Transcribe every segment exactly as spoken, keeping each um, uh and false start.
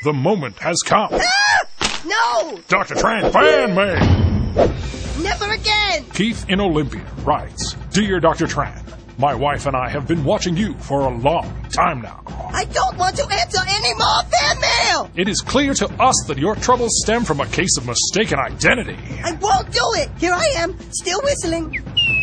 the moment has come. Ah! No! Doctor Tran, fan me! Never again! Keith in Olympia writes, Dear Doctor Tran, my wife and I have been watching you for a long time now. I don't want to answer any more fan mail! It is clear to us that your troubles stem from a case of mistaken identity. I won't do it! Here I am, still whistling.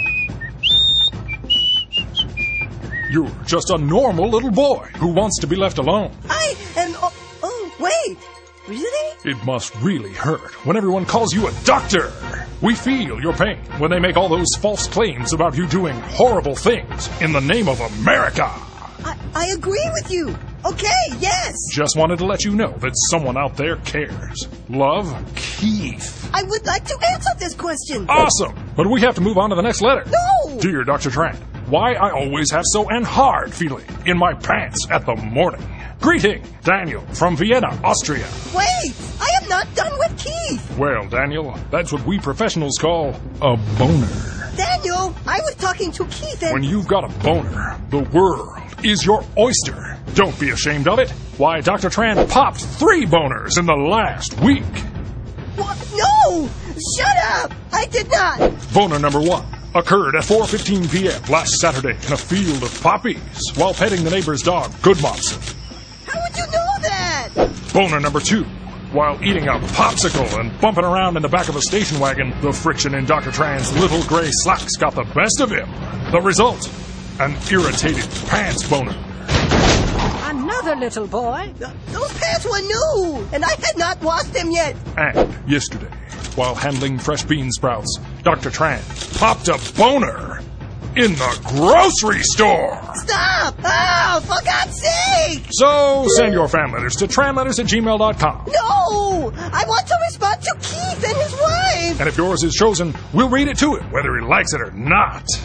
You're just a normal little boy who wants to be left alone. I am... Oh, oh wait. Really? It must really hurt when everyone calls you a doctor. We feel your pain when they make all those false claims about you doing horrible things in the name of America. I, I agree with you. Okay, yes. Just wanted to let you know that someone out there cares. Love, Keith. I would like to answer this question. Awesome. But we have to move on to the next letter. No. Dear Doctor Tran, why I always have so an hard feeling in my pants at the morning. Greeting, Daniel from Vienna, Austria. Wait, I am not done with Keith. Well, Daniel, that's what we professionals call a boner. Daniel, I was talking to Keith and... When you've got a boner, the world is your oyster. Don't be ashamed of it. Why, Doctor Tran popped three boners in the last week. What? No! Shut up! I did not! Boner number one occurred at four fifteen p.m. last Saturday in a field of poppies while petting the neighbor's dog, Good Mopson. How would you know that? Boner number two. While eating a popsicle and bumping around in the back of a station wagon, the friction in Doctor Tran's little gray slacks got the best of him. The result? An irritated pants boner. Another little boy? Th- those pants were new, and I had not washed them yet. And yesterday, while handling fresh bean sprouts, Doctor Tran popped a boner in the grocery store. Stop! Oh, for God's sake! So send your fan letters to tranletters at gmail dot com. No! I want to respond to Keith and his wife! And if yours is chosen, we'll read it to him, whether he likes it or not.